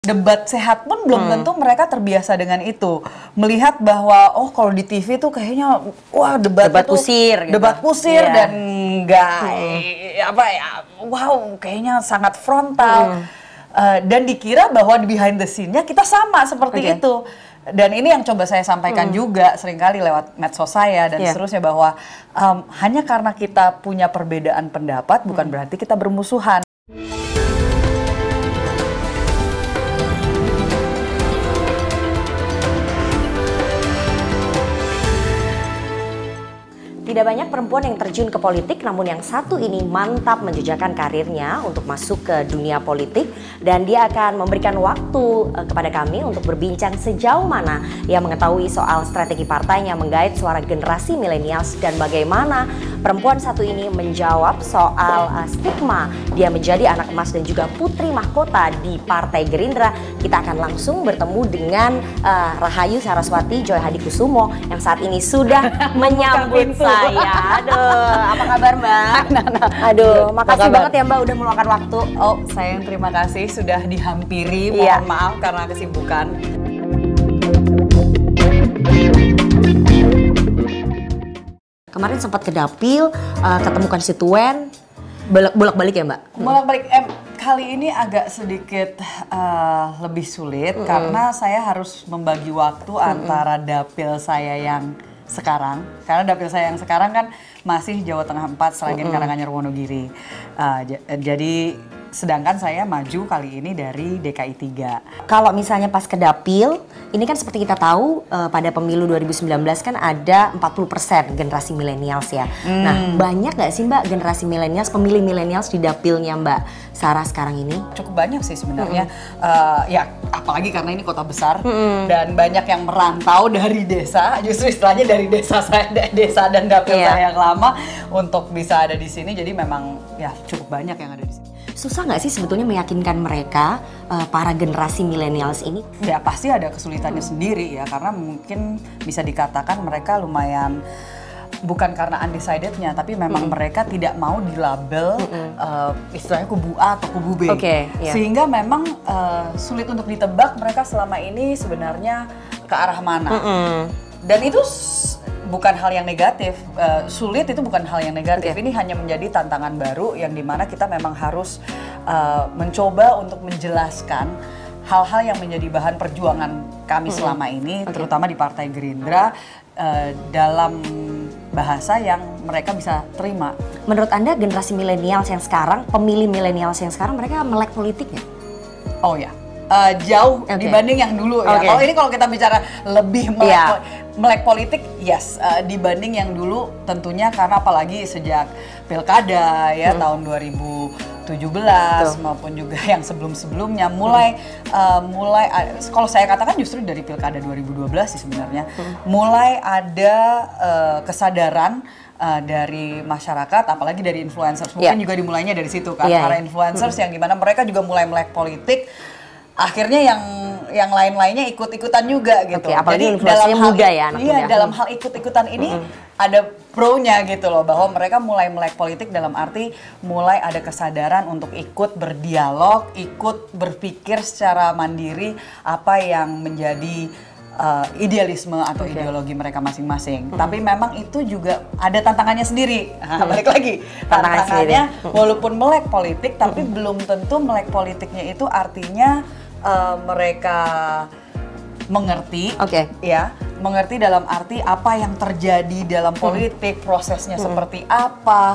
Debat sehat pun belum tentu mereka terbiasa dengan itu. Melihat bahwa oh kalau di TV tuh kayaknya wah debat kusir gitu. Debat kusir dan enggak apa ya, wow kayaknya sangat frontal. Dan dikira bahwa di behind the scene-nya kita sama seperti itu. Dan ini yang coba saya sampaikan juga seringkali lewat medsos saya dan seterusnya bahwa hanya karena kita punya perbedaan pendapat bukan berarti kita bermusuhan. Tidak banyak perempuan yang terjun ke politik, namun yang satu ini mantap menjejakkan karirnya untuk masuk ke dunia politik. Dan dia akan memberikan waktu kepada kami untuk berbincang sejauh mana ia mengetahui soal strategi partainya menggait suara generasi milenials dan bagaimana perempuan satu ini menjawab soal stigma dia menjadi anak emas dan juga putri mahkota di Partai Gerindra. Kita akan langsung bertemu dengan Rahayu Saraswati Joy Hadikusumo yang saat ini sudah menyambut saya. Aduh, apa kabar Mbak? Aduh, makasih banget ya Mbak udah meluangkan waktu. Oh, saya yang terima kasih sudah dihampiri. Mohon maaf karena kesibukan. Kemarin sempat ke dapil, ketemu konstituen, bolak-balik ya Mbak? Bolak-balik. Kali ini agak sedikit lebih sulit karena saya harus membagi waktu antara dapil saya yang sekarang, karena dapil saya yang sekarang kan masih Jawa Tengah 4, Sragen, Karanganyar, Wonogiri. Jadi sedangkan saya maju kali ini dari DKI 3. Kalau misalnya pas ke dapil, ini kan seperti kita tahu pada pemilu 2019 kan ada 40% generasi milenials ya. Nah banyak nggak sih Mbak generasi milenials, pemilih milenials di dapilnya Mbak Sarah sekarang ini? Cukup banyak sih sebenarnya. Ya apalagi karena ini kota besar dan banyak yang merantau dari desa. Justru istilahnya dari desa saya, desa dan dapil saya yang lama untuk bisa ada di sini. Jadi memang ya cukup banyak yang ada di sini. Susah nggak sih sebetulnya meyakinkan mereka, para generasi milenials ini? Ya pasti ada kesulitannya sendiri ya, karena mungkin bisa dikatakan mereka lumayan, bukan karena undecided-nya, tapi memang mereka tidak mau dilabel istilahnya kubu A atau kubu B. Sehingga memang sulit untuk ditebak mereka selama ini sebenarnya ke arah mana. Dan itu bukan hal yang negatif, sulit itu bukan hal yang negatif. Ini hanya menjadi tantangan baru yang dimana kita memang harus mencoba untuk menjelaskan hal-hal yang menjadi bahan perjuangan kami selama ini, terutama di Partai Gerindra, dalam bahasa yang mereka bisa terima. Menurut Anda generasi milenials yang sekarang, pemilih milenials yang sekarang, mereka melek politiknya? Oh ya, jauh dibanding yang dulu ya. Kalau kita bicara lebih melek politik, yes, dibanding yang dulu tentunya, karena apalagi sejak pilkada ya tahun 2017 maupun juga yang sebelum-sebelumnya mulai kalau saya katakan justru dari pilkada 2012 sih sebenarnya mulai ada kesadaran dari masyarakat, apalagi dari influencers, mungkin juga dimulainya dari situ kan, para influencers yang dimana mereka juga mulai melek politik. Akhirnya yang lain-lainnya ikut-ikutan juga gitu. Apalagi influencernya muda ya, anak muda. Dalam hal ikut-ikutan ini ada pro-nya gitu loh, bahwa mereka mulai melek politik dalam arti mulai ada kesadaran untuk ikut berdialog, ikut berpikir secara mandiri apa yang menjadi idealisme atau ideologi mereka masing-masing. Tapi memang itu juga ada tantangannya sendiri. Balik lagi, tantangannya walaupun melek politik, tapi belum tentu melek politiknya itu artinya mereka mengerti, ya, mengerti dalam arti apa yang terjadi dalam politik, prosesnya seperti apa.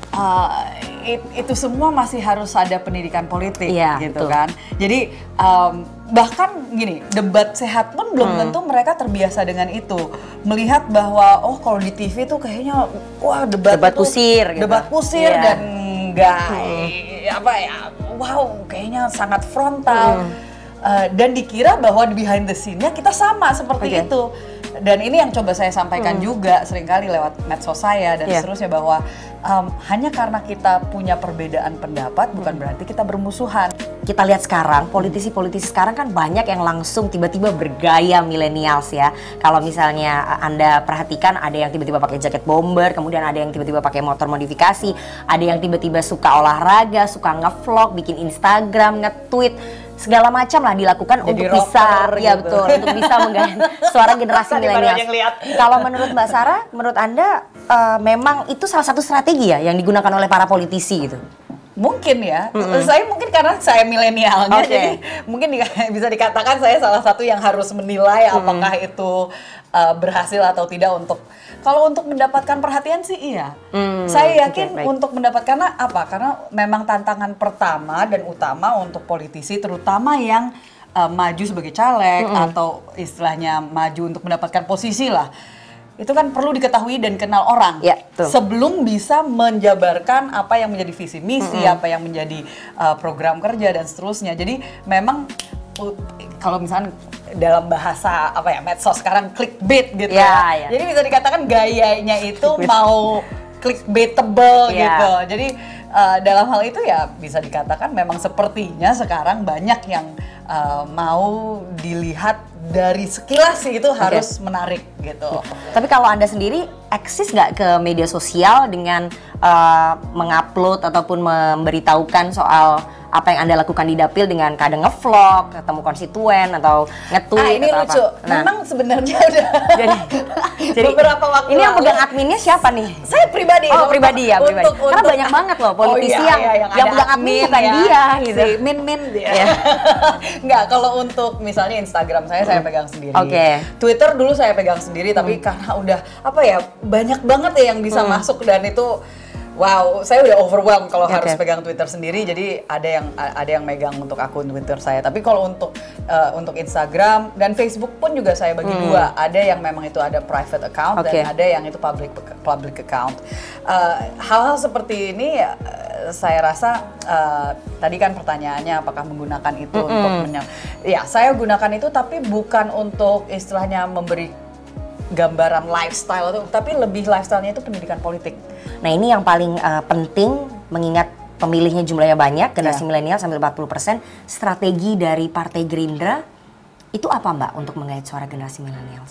Itu semua masih harus ada pendidikan politik gitu kan. Jadi bahkan gini, debat sehat pun belum tentu mereka terbiasa dengan itu. Melihat bahwa oh kalau di TV tuh kayaknya wah debat kusir gitu. Debat kusir dan enggak apa ya, wow kayaknya sangat frontal. Dan dikira bahwa di behind the scene-nya kita sama seperti itu. Dan ini yang coba saya sampaikan juga seringkali lewat medsos saya dan seterusnya, bahwa hanya karena kita punya perbedaan pendapat bukan berarti kita bermusuhan. Kita lihat sekarang, politisi-politisi sekarang kan banyak yang langsung tiba-tiba bergaya milenials ya. Kalau misalnya Anda perhatikan, ada yang tiba-tiba pakai jaket bomber, kemudian ada yang tiba-tiba pakai motor modifikasi, ada yang tiba-tiba suka olahraga, suka nge-vlog, bikin Instagram, nge-tweet. segala macam lah dilakukan jadi untuk rocker bisa, ya gitu. betul, untuk bisa menggait suara generasi Tadi baru aja milenial. ngeliat. Kalau menurut Mbak Sarah, menurut Anda memang itu salah satu strategi ya yang digunakan oleh para politisi gitu? Mungkin ya, saya mungkin karena saya milenialnya, jadi mungkin bisa dikatakan saya salah satu yang harus menilai apakah itu berhasil atau tidak untuk, kalau untuk mendapatkan perhatian sih iya. Saya yakin untuk mendapatkan, karena apa? Karena memang tantangan pertama dan utama untuk politisi, terutama yang maju sebagai caleg atau istilahnya maju untuk mendapatkan posisi lah. Itu kan perlu diketahui dan kenal orang sebelum bisa menjabarkan apa yang menjadi visi misi, apa yang menjadi program kerja dan seterusnya. Jadi memang kalau misalnya dalam bahasa apa ya medsos sekarang clickbait gitu ya. Jadi bisa dikatakan gayanya itu mau clickbaitable gitu. Jadi dalam hal itu ya bisa dikatakan memang sepertinya sekarang banyak yang mau dilihat dari sekilas sih itu harus menarik gitu. Tapi kalau Anda sendiri eksis nggak ke media sosial dengan mengupload ataupun memberitahukan soal apa yang Anda lakukan di dapil dengan kadang ngevlog, ketemu konstituen atau nge-tweet ini atau lucu. apa? Nah, memang sebenarnya udah jadi beberapa waktu ini yang pegang adminnya siapa nih? Saya pribadi. Oh, pribadi ya, pribadi. Karena banyak banget loh politisi yang pegang admin bukan dia gitu. Si Min dia. Enggak, kalau untuk misalnya Instagram saya pegang sendiri. Twitter dulu saya pegang sendiri, tapi karena udah apa ya, banyak banget ya yang bisa masuk dan itu wow, saya udah overwhelmed kalau harus pegang Twitter sendiri. Jadi ada yang megang untuk akun Twitter saya. Tapi kalau untuk Instagram dan Facebook pun juga saya bagi dua. Ada yang memang itu ada private account dan ada yang itu public account. Hal-hal seperti ini saya rasa tadi kan pertanyaannya apakah menggunakan itu untuk ya saya gunakan itu tapi bukan untuk istilahnya memberi gambaran lifestyle itu, tapi lebih lifestyle-nya itu pendidikan politik. Nah ini yang paling penting mengingat pemilihnya jumlahnya banyak, generasi milenial sampai 40%, strategi dari Partai Gerindra itu apa Mbak untuk menggait suara generasi milenial?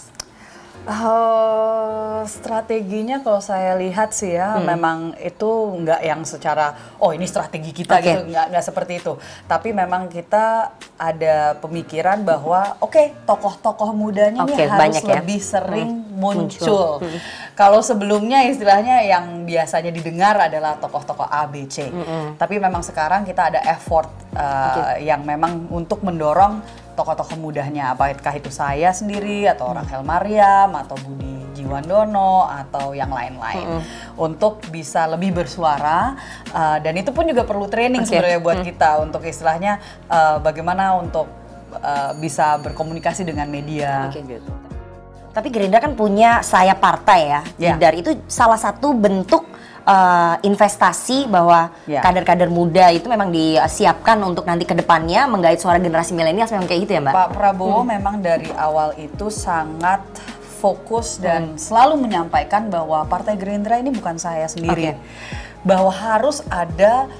Strateginya kalau saya lihat sih ya memang itu nggak yang secara ini strategi kita gitu, nggak seperti itu. Tapi memang kita ada pemikiran bahwa tokoh-tokoh mudanya nih harus lebih sering muncul. Kalau sebelumnya istilahnya yang biasanya didengar adalah tokoh-tokoh A, B, C. Tapi memang sekarang kita ada effort yang memang untuk mendorong tokoh-tokoh mudanya, apakah itu saya sendiri atau Rachel Maryam atau Budi Jiwandono atau yang lain-lain untuk bisa lebih bersuara dan itu pun juga perlu training sebenarnya buat kita untuk istilahnya bagaimana untuk bisa berkomunikasi dengan media. Gitu. Tapi Gerindra kan punya saya partai ya, Leader itu salah satu bentuk investasi bahwa kader-kader muda itu memang disiapkan untuk nanti ke depannya menggait suara generasi milenial, memang kayak gitu ya Mbak? Pak Prabowo memang dari awal itu sangat fokus dan selalu menyampaikan bahwa Partai Gerindra ini bukan saya sendiri, bahwa harus ada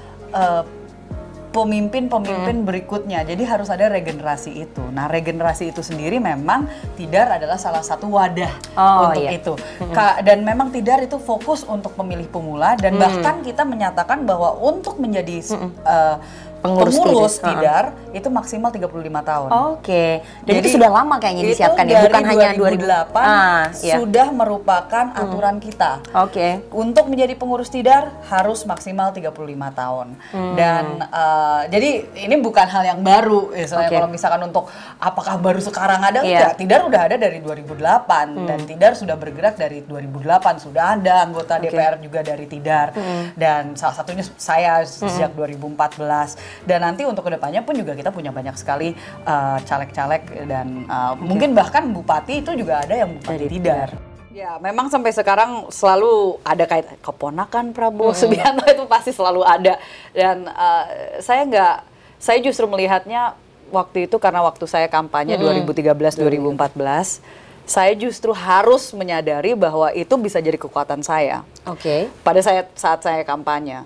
pemimpin-pemimpin berikutnya. Jadi harus ada regenerasi itu. Nah, regenerasi itu sendiri memang Tidar adalah salah satu wadah untuk itu. Dan memang Tidar itu fokus untuk pemilih pemula dan bahkan kita menyatakan bahwa untuk menjadi pengurus Tidar itu maksimal 35 tahun. Dan itu sudah lama kayaknya disiapkan ya, bukan hanya 2008 sudah merupakan aturan kita. Untuk menjadi pengurus Tidar harus maksimal 35 tahun. Dan jadi ini bukan hal yang baru. Kalau misalkan untuk apakah baru sekarang ada, Tidar udah ada dari 2008 dan Tidar sudah bergerak dari 2008, sudah ada anggota DPR juga dari Tidar. Dan salah satunya saya sejak 2014. Dan nanti untuk kedepannya pun juga kita punya banyak sekali caleg-caleg dan mungkin bahkan bupati itu juga ada yang bupati Tidar. Ya memang sampai sekarang selalu ada kait keponakan Prabowo Subianto itu pasti selalu ada. Dan saya justru melihatnya waktu itu karena waktu saya kampanye 2013-2014, saya justru harus menyadari bahwa itu bisa jadi kekuatan saya. Pada saat saya kampanye.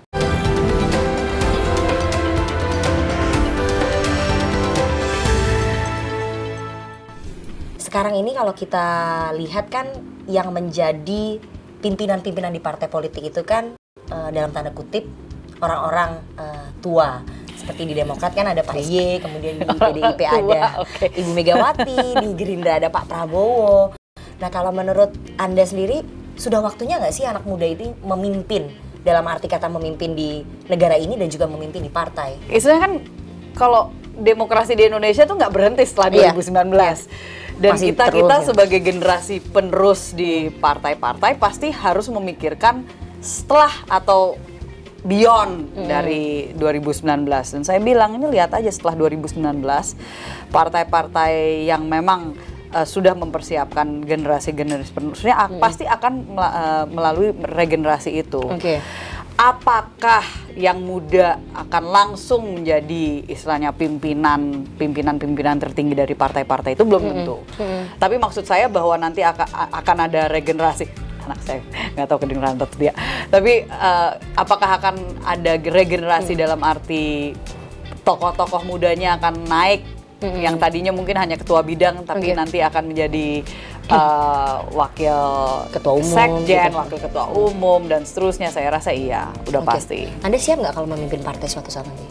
Sekarang ini kalau kita lihat kan yang menjadi pimpinan-pimpinan di partai politik itu kan dalam tanda kutip orang-orang tua. seperti di Demokrat kan ada Pak Y, kemudian di PDIP ada Ibu Megawati, di Gerindra ada Pak Prabowo. Nah kalau menurut Anda sendiri, sudah waktunya nggak sih anak muda ini memimpin, dalam arti kata memimpin di negara ini dan juga memimpin di partai? Istilahnya kan kalau demokrasi di Indonesia tuh nggak berhenti setelah 2019. Dan Masih kita terus, sebagai generasi penerus di partai-partai pasti harus memikirkan setelah atau beyond dari 2019. Dan saya bilang ini lihat aja setelah 2019 partai-partai yang memang sudah mempersiapkan generasi-generasi penerusnya pasti akan melalui regenerasi itu. Apakah yang muda akan langsung menjadi istilahnya pimpinan tertinggi dari partai-partai itu belum tentu. Tapi maksud saya bahwa nanti akan ada regenerasi. Anak saya nggak tahu kedengeran atau tidak. Tapi apakah akan ada regenerasi dalam arti tokoh-tokoh mudanya akan naik yang tadinya mungkin hanya ketua bidang tapi nanti akan menjadi wakil ketua umum, sekjen, wakil ketua umum dan seterusnya. Saya rasa iya, udah pasti. Anda siap nggak kalau memimpin partai suatu saat nanti?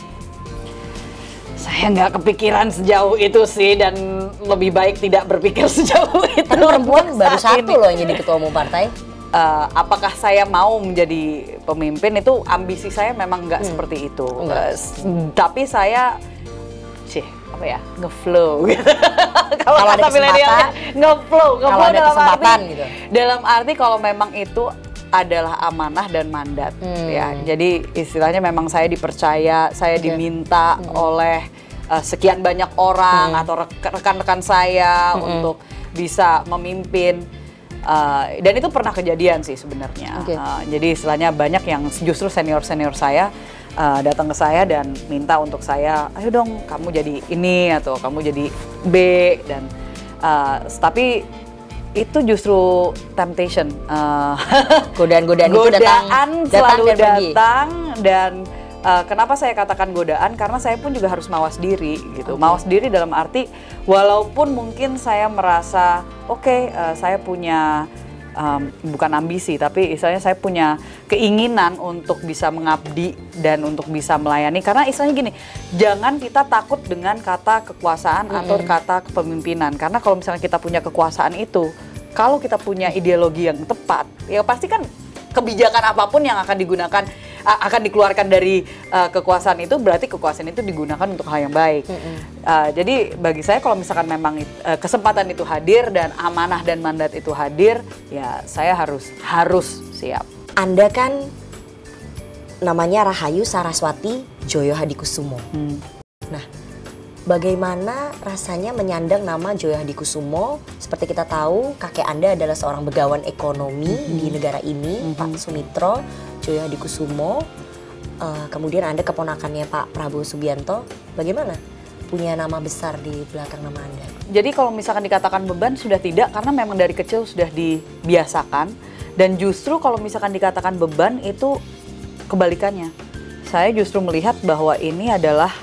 Saya nggak kepikiran sejauh itu sih, dan lebih baik tidak berpikir sejauh itu. Tapi perempuan baru satu loh yang jadi ketua umum partai. Apakah saya mau menjadi pemimpin, itu ambisi saya memang nggak seperti itu. Tapi saya ngeflow gitu. Kalau kata milenialnya ngeflow dalam arti gitu. Dalam arti kalau memang itu adalah amanah dan mandat ya. Jadi istilahnya memang saya dipercaya, saya diminta oleh sekian banyak orang atau rekan-rekan saya untuk bisa memimpin. Dan itu pernah kejadian sih sebenarnya. Jadi istilahnya banyak yang justru senior-senior saya datang ke saya dan minta untuk saya, ayo dong kamu jadi ini atau kamu jadi B, dan tapi itu justru temptation, godaan selalu datang dan kenapa saya katakan godaan, karena saya pun juga harus mawas diri gitu. Mawas diri dalam arti walaupun mungkin saya merasa saya punya bukan ambisi, tapi istilahnya saya punya keinginan untuk bisa mengabdi dan untuk bisa melayani. Karena istilahnya gini, jangan kita takut dengan kata kekuasaan atau kata kepemimpinan. Karena kalau misalnya kita punya kekuasaan itu, kalau kita punya ideologi yang tepat, ya pasti kan kebijakan apapun yang akan digunakan, akan dikeluarkan dari kekuasaan itu, berarti kekuasaan itu digunakan untuk hal yang baik. Jadi bagi saya kalau misalkan memang kesempatan itu hadir dan amanah dan mandat itu hadir, ya saya harus siap. Anda kan namanya Rahayu Saraswati Joyo Hadikusumo. Nah, bagaimana rasanya menyandang nama Joyo Hadikusumo? Seperti kita tahu, kakek Anda adalah seorang begawan ekonomi di negara ini, Pak Sumitro Joyo Hadikusumo. Kemudian Anda keponakannya Pak Prabowo Subianto. Bagaimana punya nama besar di belakang nama Anda? Jadi kalau misalkan dikatakan beban, sudah tidak, karena memang dari kecil sudah dibiasakan. Dan justru kalau misalkan dikatakan beban, itu kebalikannya. Saya justru melihat bahwa ini adalah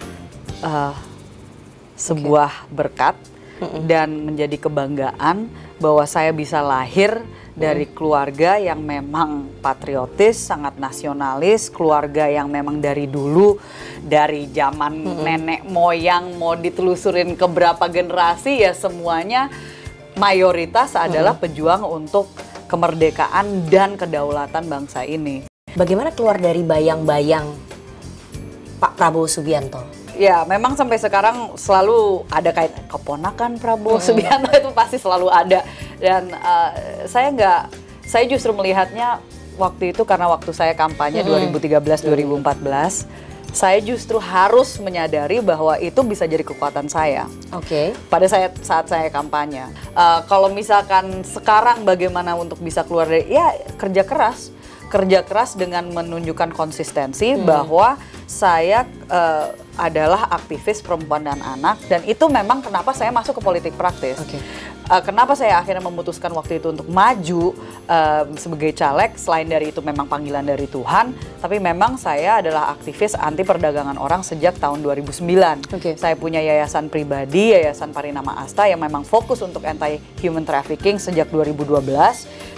sebuah berkat dan menjadi kebanggaan bahwa saya bisa lahir dari keluarga yang memang patriotis, sangat nasionalis, keluarga yang memang dari dulu, dari zaman nenek moyang mau ditelusurin ke berapa generasi, ya semuanya mayoritas adalah pejuang untuk kemerdekaan dan kedaulatan bangsa ini. Bagaimana keluar dari bayang-bayang Pak Prabowo Subianto? Ya, memang sampai sekarang selalu ada kaitan keponakan Prabowo Subianto, itu pasti selalu ada. Dan saya justru melihatnya waktu itu, karena waktu saya kampanye 2013-2014, saya justru harus menyadari bahwa itu bisa jadi kekuatan saya. Pada saat saya kampanye. Kalau misalkan sekarang bagaimana untuk bisa keluar dari, ya kerja keras dengan menunjukkan konsistensi bahwa saya adalah aktivis perempuan dan anak, dan itu memang kenapa saya masuk ke politik praktis. Kenapa saya akhirnya memutuskan waktu itu untuk maju sebagai caleg, selain dari itu memang panggilan dari Tuhan, tapi memang saya adalah aktivis anti perdagangan orang sejak tahun 2009. Saya punya yayasan pribadi, Yayasan Parinama Asta, yang memang fokus untuk anti human trafficking sejak 2012,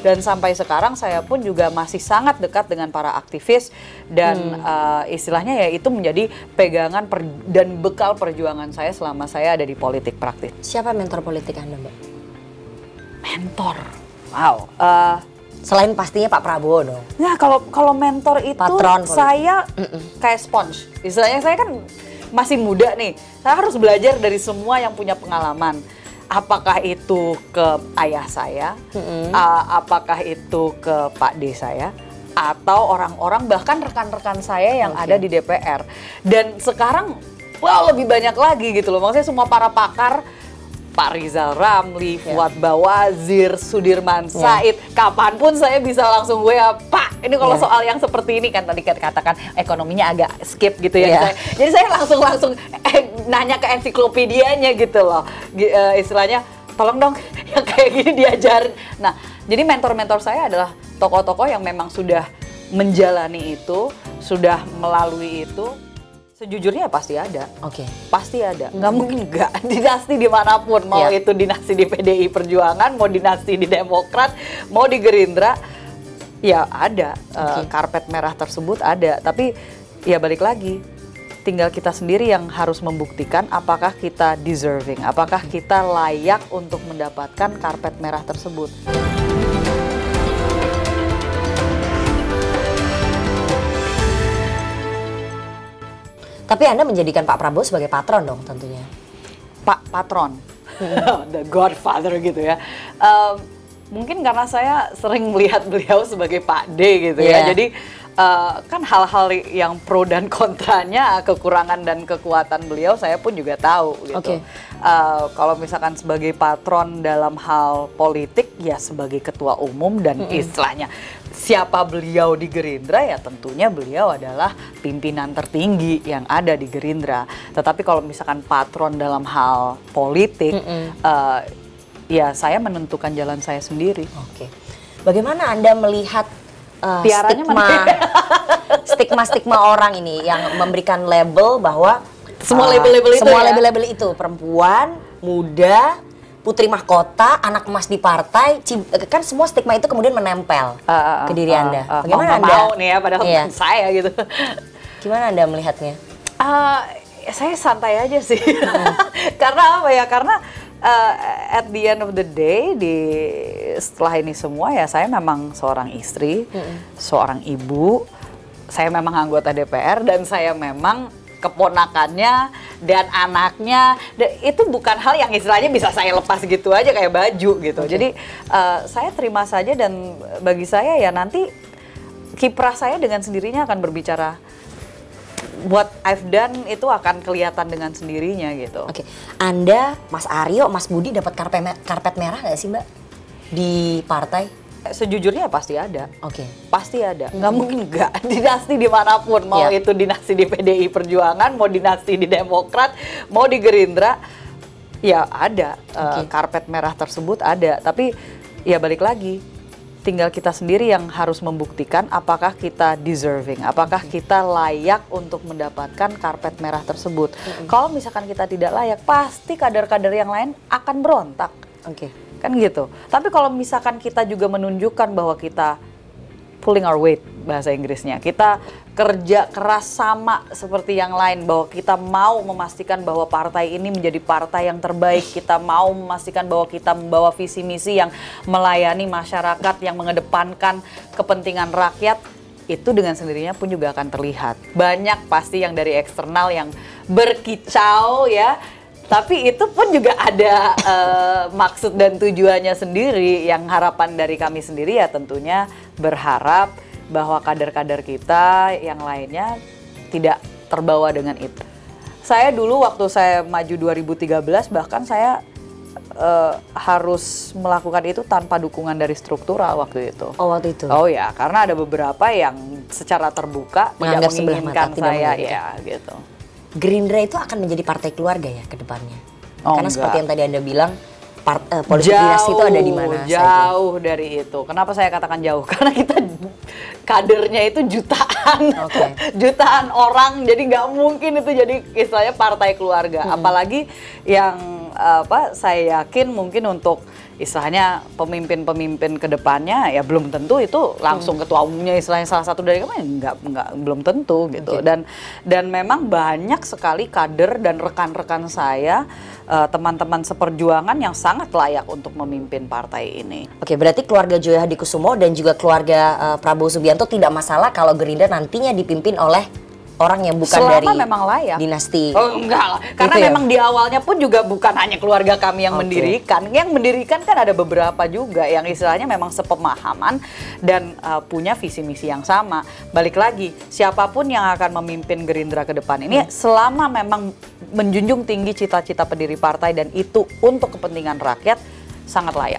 Dan sampai sekarang saya pun juga masih sangat dekat dengan para aktivis dan istilahnya ya itu menjadi pegangan dan bekal perjuangan saya selama saya ada di politik praktis. Siapa mentor politik Anda, Mbak? Mentor? Wow. Selain pastinya Pak Prabowo dong. Nah kalau mentor itu Patron saya kayak sponge. Istilahnya saya kan masih muda nih, saya harus belajar dari semua yang punya pengalaman. Apakah itu ke ayah saya, apakah itu ke Pak D saya, atau orang-orang bahkan rekan-rekan saya yang ada di DPR. Dan sekarang, lebih banyak lagi gitu loh. Maksudnya semua para pakar, Pak Rizal Ramli, Fuad Bawazir, Sudirman Said, kapanpun saya bisa langsung Pak, ini kalau soal yang seperti ini kan tadi katakan ekonominya agak skip gitu ya. Jadi saya langsung nanya ke ensiklopedianya gitu loh. Istilahnya, tolong dong yang kayak gini diajarin. Nah, jadi mentor-mentor saya adalah tokoh-tokoh yang memang sudah menjalani itu, sudah melalui itu. Sejujurnya pasti ada. Pasti ada. Nggak mungkin nggak. Dinasti dimanapun. Mau itu dinasti di PDI Perjuangan, mau dinasti di Demokrat, mau di Gerindra. Ya ada. Karpet merah tersebut ada. Tapi ya balik lagi. Tinggal kita sendiri yang harus membuktikan apakah kita deserving. Apakah kita layak untuk mendapatkan karpet merah tersebut. Tapi Anda menjadikan Pak Prabowo sebagai patron dong tentunya. Pak Patron, the Godfather gitu ya. Mungkin karena saya sering melihat beliau sebagai Pak D gitu ya. Jadi kan hal-hal yang pro dan kontranya, kekurangan dan kekuatan beliau saya pun juga tahu gitu. Kalau misalkan sebagai patron dalam hal politik ya sebagai ketua umum dan istilahnya siapa beliau di Gerindra ya tentunya beliau adalah pimpinan tertinggi yang ada di Gerindra. Tetapi kalau misalkan patron dalam hal politik ya saya menentukan jalan saya sendiri. Bagaimana Anda melihat stigma orang ini yang memberikan label bahwa semua label-label itu perempuan, muda, putri mahkota, anak emas di partai, kan semua stigma itu kemudian menempel ke diri Anda. Bagaimana Anda? Mau nih ya padahal saya gitu. Gimana Anda melihatnya? Saya santai aja sih. Karena apa ya? Karena at the end of the day setelah ini semua ya saya memang seorang istri, seorang ibu, saya memang anggota DPR dan saya memang keponakannya dan anaknya. Dan itu bukan hal yang istilahnya bisa saya lepas gitu aja kayak baju gitu. Jadi saya terima saja dan bagi saya ya nanti kiprah saya dengan sendirinya akan berbicara. What I've done itu akan kelihatan dengan sendirinya gitu. Anda, Mas Aryo, Mas Budi dapat karpet merah nggak sih Mbak di partai? Sejujurnya pasti ada. Pasti ada. Nggak mungkin nggak. Dinasti dimanapun. Mau itu dinasti di PDI Perjuangan, mau dinasti di Demokrat, mau di Gerindra. Ya ada. Karpet merah tersebut ada. Tapi ya balik lagi. Tinggal kita sendiri yang harus membuktikan apakah kita deserving, apakah kita layak untuk mendapatkan karpet merah tersebut. Kalau misalkan kita tidak layak, pasti kader-kader yang lain akan berontak. Kan gitu. Tapi kalau misalkan kita juga menunjukkan bahwa kita pulling our weight, bahasa Inggrisnya, kita kerja keras sama seperti yang lain, bahwa kita mau memastikan bahwa partai ini menjadi partai yang terbaik, kita mau memastikan bahwa kita membawa visi misi yang melayani masyarakat, yang mengedepankan kepentingan rakyat, itu dengan sendirinya pun juga akan terlihat. Banyak pasti yang dari eksternal yang berkicau ya, tapi itu pun juga ada maksud dan tujuannya sendiri. Yang harapan dari kami sendiri ya tentunya berharap bahwa kader-kader kita yang lainnya tidak terbawa dengan itu. Saya dulu waktu saya maju 2013 bahkan saya harus melakukan itu tanpa dukungan dari struktural waktu itu. Waktu itu? Oh ya, karena ada beberapa yang secara terbuka tidak menginginkan saya ya gitu. Gerindra itu akan menjadi partai keluarga ya ke depannya? Karena seperti yang tadi Anda bilang, politik dinasti itu ada di mana saja? Jauh dari itu. Kenapa saya katakan jauh? Karena kita kadernya itu jutaan, jutaan orang. Jadi nggak mungkin itu jadi istilahnya partai keluarga. Apalagi yang saya yakin mungkin untuk istilahnya pemimpin-pemimpin kedepannya ya belum tentu itu langsung ketua umumnya istilahnya salah satu dari kami nggak belum tentu gitu. Dan memang banyak sekali kader dan rekan-rekan saya teman-teman seperjuangan yang sangat layak untuk memimpin partai ini. Oke, berarti keluarga Joyo Hadikusumo dan juga keluarga Prabowo Subianto tidak masalah kalau Gerindra nantinya dipimpin oleh orang yang bukan selama dari memang layak. Dinasti. Oh enggak lah, karena gitu memang di awalnya pun juga bukan hanya keluarga kami yang mendirikan. Yang mendirikan kan ada beberapa juga yang istilahnya memang sepemahaman dan punya visi misi yang sama. Balik lagi, siapapun yang akan memimpin Gerindra ke depan ini selama memang menjunjung tinggi cita-cita pendiri partai dan itu untuk kepentingan rakyat sangat layak.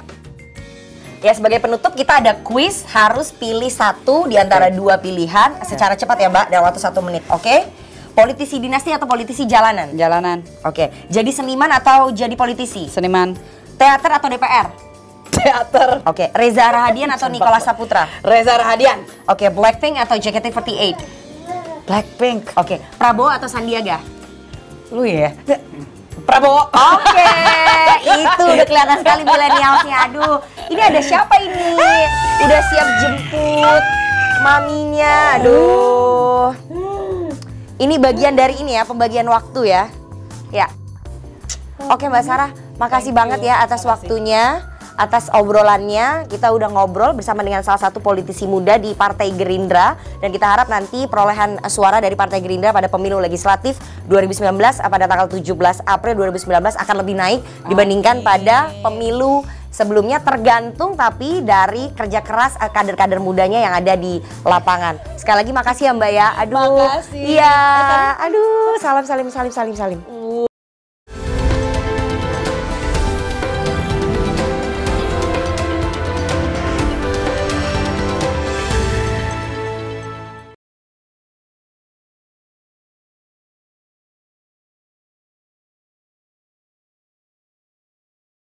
Ya, sebagai penutup kita ada kuis, harus pilih satu di antara dua pilihan secara cepat ya Mbak, dalam waktu 1 menit. Oke? Politisi dinasti atau politisi jalanan? Jalanan. Oke. Jadi seniman atau jadi politisi? Seniman. Teater atau DPR? Teater. Oke. Reza Rahadian atau Nicholas Saputra? Reza Rahadian. Oke. Blackpink atau JKT48? Blackpink. Oke. Prabowo atau Sandiaga? Lu ya? Prabowo. Oke, itu udah kelihatan sekali milenialsnya. Aduh, ini ada siapa ini? Udah siap jemput maminya. Aduh. Ini bagian dari ini ya, pembagian waktu ya. Ya. Oke Mbak Sarah, makasih banget ya atas waktunya, atas obrolannya. Kita udah ngobrol bersama dengan salah satu politisi muda di Partai Gerindra dan kita harap nanti perolehan suara dari Partai Gerindra pada pemilu legislatif 2019 pada tanggal 17 April 2019 akan lebih naik dibandingkan pada pemilu sebelumnya, tergantung tapi dari kerja keras kader-kader mudanya yang ada di lapangan. Sekali lagi makasih ya Mbak ya. Aduh. Makasih. Iya. Aduh, salim.